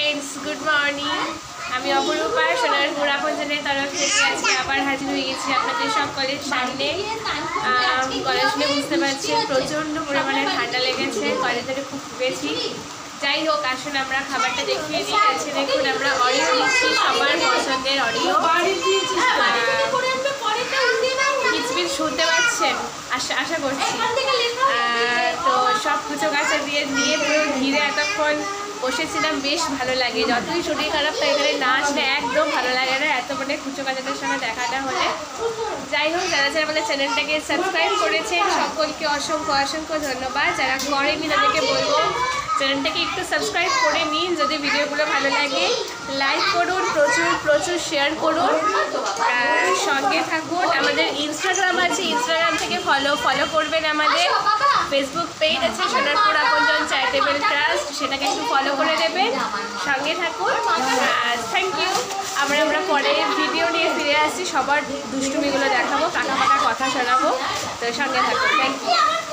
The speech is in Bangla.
फ्रेंड्स गुड मर्निंग আমি অপরূপা সোনারপুর আপনজনের তরফ থেকে আজকে আবার হাজির হয়ে গেছি আপনাদের সকলের সামনে। কলেজ শুনে বুঝতে পারছেন প্রচণ্ড পরিমাণে ঠান্ডা লেগেছে, কলেজ ধরে খুব ভুগেছি। যাই হোক, আসুন আমরা খাবারটা দেখিয়ে দিই। আছে দেখুন, আমরা অরিও দিচ্ছি, সবার পছন্দের অরিও। কিচমিচ শুনতে পাচ্ছেন আশা করছি। তো সব কুচো কাঁচা দিয়ে পুরো ঘিরে এতক্ষণ বসেছিলাম, বেশ ভালো লাগে। যতই শরীর খারাপ তো এখানে না আসলে একদম ভালো লাগে না, এত মানে কুচো কাচাদের সঙ্গে দেখাটা হলে। যাই হোক, যারা আমাদের চ্যানেলটাকে সাবস্ক্রাইব করেছেন সকলকে অসংখ্য অসংখ্য ধন্যবাদ। যারা করেনি তাদেরকে বলবো চ্যানেলটাকে একটু সাবস্ক্রাইব করে নিন। যদি ভিডিওগুলো ভালো লাগে লাইক করুন, প্রচুর শেয়ার করুন, সঙ্গে থাকুন। আমাদের ইনস্টাগ্রাম আছে, ইনস্টাগ্রাম থেকে ফলো করবেন। আমাদের ফেসবুক পেজ আছে সোনারপুর আপনজন চ্যারিটেবল ট্রাস্ট, সেটাকে একটু ফলো করে দেবেন, সঙ্গে থাকুন। Thank you. আমরা পরে ভিডিও নিয়ে ফিরে আসছি, সবার দুষ্টুমিগুলো দেখাবো, কাকা কথা শোনাবো, তো সঙ্গে থাকুন। Thank you.